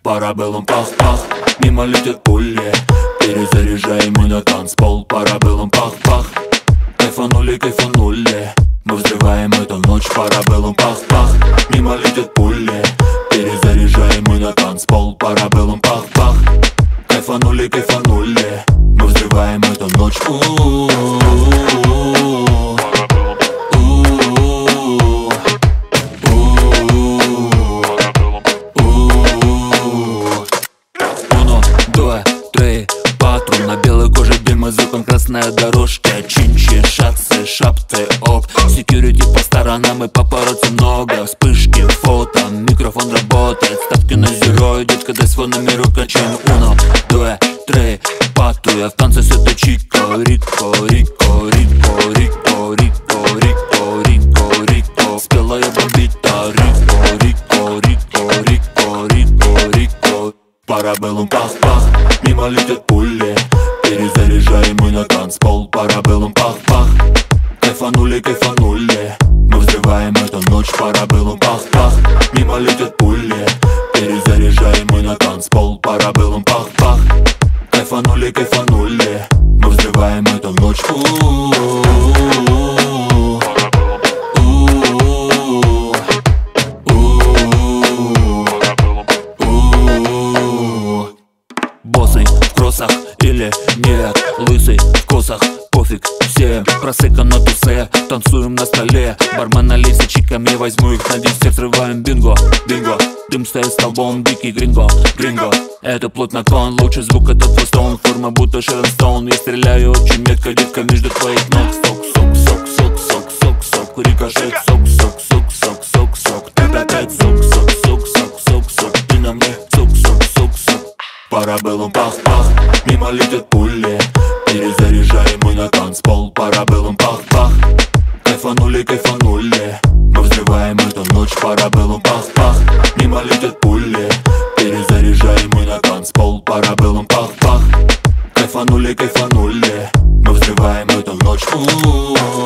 Парабеллум пах-пах, мимо летят пули. Перезаряжаем мы на танцпол. Парабеллум пах-пах, кайфанули, кайфанули. Мы взрываем эту ночь. Парабеллум пах-пах, мимо летят пули. Перезаряжаем мы на танцпол. Парабеллум пах-пах, кайфанули, кайфанули. Мы взрываем эту ночь. На белой коже дым и звуком красная дорожка. Чинчи, шатсы, шапты, оп. Секьюрити по сторонам и папарацци много. Вспышки, фото, микрофон работает. Ставки на зеро, детка, дай свой номерок. Качаем 1, 2, 3, 4. Я в танце с этой чико. Рико, рико, рико, рико, рико, рико, рико, рико. Спела я бомбита. Рико, рико, рико, рико, рико, рико. Парабеллум пах-пах, мимо летят пули. Перезаряжаем мы на танцпол. Парабеллум пах-пах, кайфанули, кайфанули. Мы взрываем эту ночь. Парабеллум пах-пах, мимо летят пули. Перезаряжаем мы на танцпол. Парабеллум пах-пах, кайфанули, кайфанули. Мы взрываем эту ночь. Босый в кроссах или нет, лысый в косах, пофиг всем. Просека на тусе, танцуем на столе. Бармен налей с чиками, возьму их на десерт. Взрываем бинго, бинго. Дым стоит столбом, дикий гринго, гринго. Это плоть на кон, лучший звук это твой стоун. Форма будто Шерон Стоун. Я стреляю очень метко, детка, между твоих ног. Сок, сок, сок, сок, сок, сок, сок. Рикошет, сок, сок, сок, сок, сок, сок. Опять сок, сок, сок, сок, сок, сок. Ты на мне, сок, сок, сок, сок. Парабеллум пах-пах, мимо летят пули. Перезаряжаем мы на танцпол. Парабеллум пах-пах, кайфанули, кайфанули. Мы взрываем эту ночь. Парабеллум пах-пах, мимо летят пули. Перезаряжаем мы на танцпол. Парабеллум пах-пах, кайфанули, кайфанули. Мы взрываем эту ночь.